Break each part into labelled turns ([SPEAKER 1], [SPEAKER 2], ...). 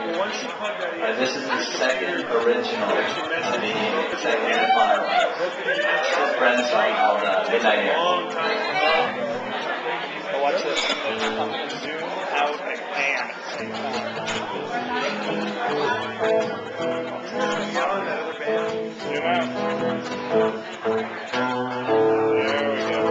[SPEAKER 1] This is the second original to be second finalized. This is Brent's song called Midnight Air.
[SPEAKER 2] Watch this. I'm going to zoom out and pan at the same time. Zoom out. There we go.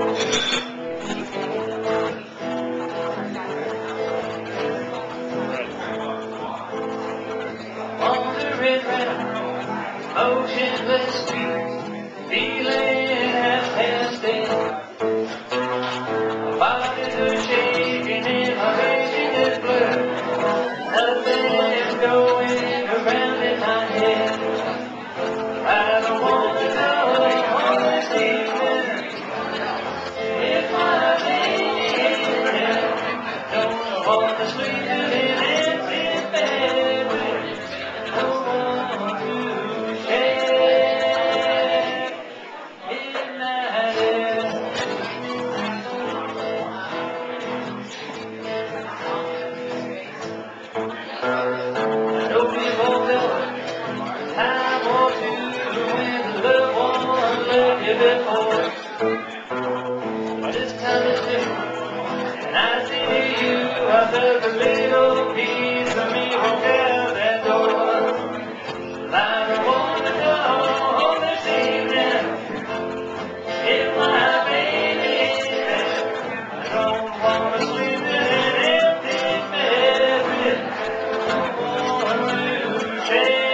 [SPEAKER 1] Wandering round motionless streets, feeling half past eight. Bodies are shaking in my vision is blurred. Nothing's going around in my head. I don't want to know this evening if my baby don't want to sleep in an empty bed with no one to share midnight air. Nobody won't know time or two when the loved one left you before. But this time it's different, and I see you. I felt a little piece of me walk out that door. I don't want to know this evening if my baby I don't want to sleep in an empty bed with no one to share.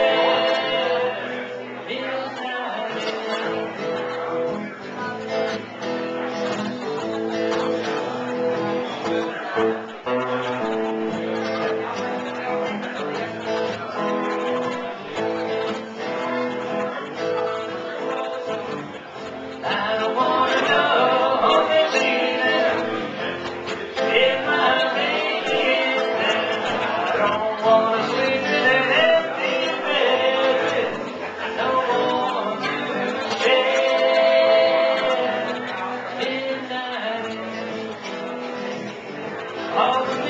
[SPEAKER 1] I don't want to know this evening if my baby is there. I don't want to sleep in an empty bed with no one to share midnight. All the